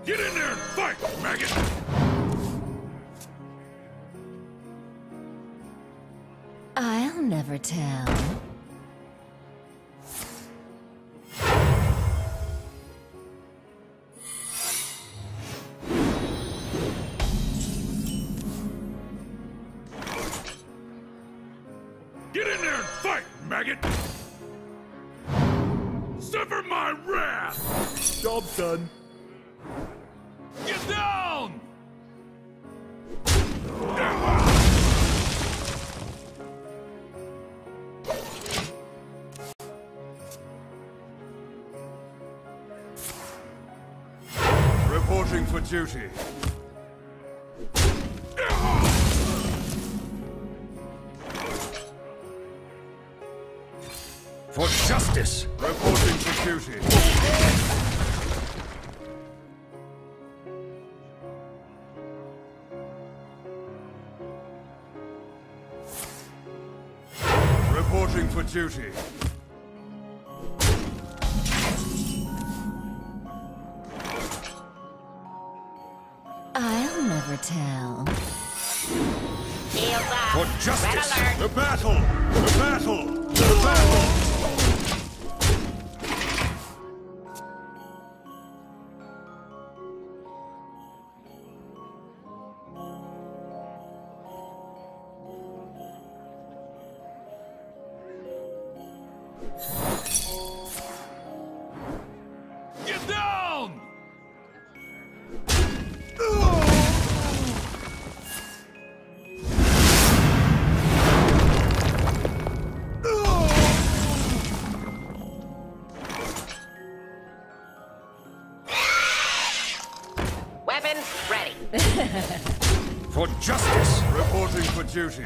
Get in there and fight, maggot! I'll never tell. Get in there and fight, maggot! Suffer my wrath! Job done. Get down! Reporting for duty. For justice! Reporting for duty. Reporting for duty. I'll never tell. For justice! The battle! The battle! The battle! Get down! Weapons ready. For justice! Reporting for duty.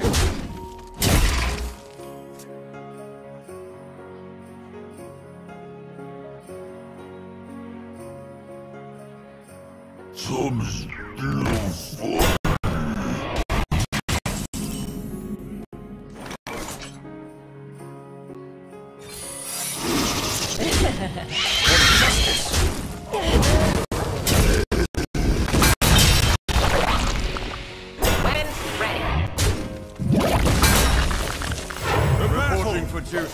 Weapons ready. Reporting for duty.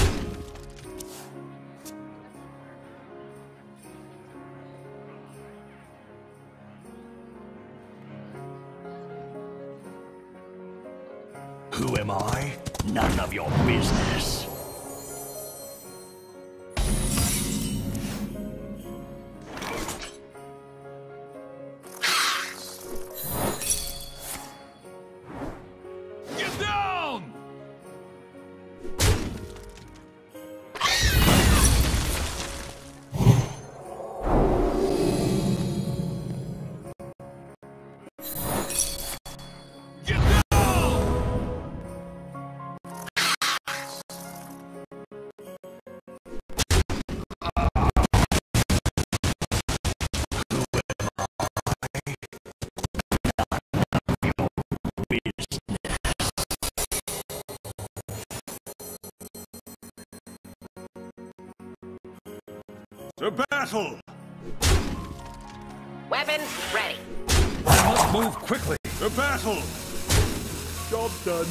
Who am I? None of your business. Get down! Get down! To battle! Weapons ready. I must move quickly. To battle! Job done.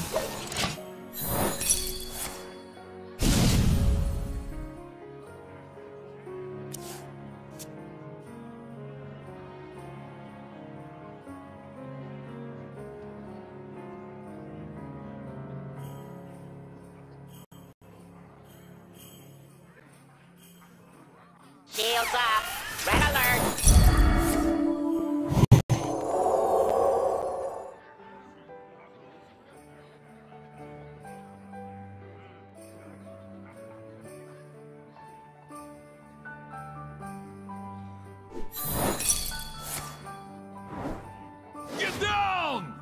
Shields up. Red alert. Get down!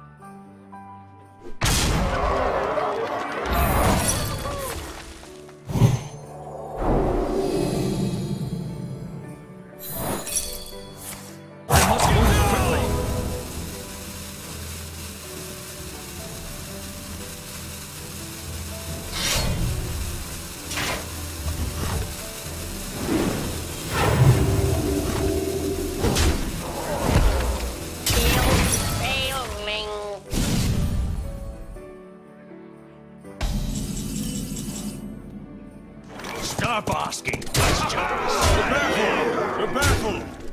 Stop asking questions. The battle! The battle!